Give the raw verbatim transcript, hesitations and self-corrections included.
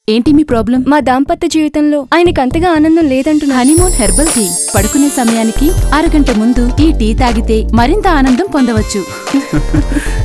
ఏంటి మీ ప్రాబ్లం? మా దాంపత్య జీవితంలో ఆయనకి అంతగా ఆనందం లేదంటున్నా. Honeymoon herbal tea. పడుకునే సమయానికి అరగంట ముందు ఈ టీ తాగితే మరింత ఆనందం పొందవచ్చు.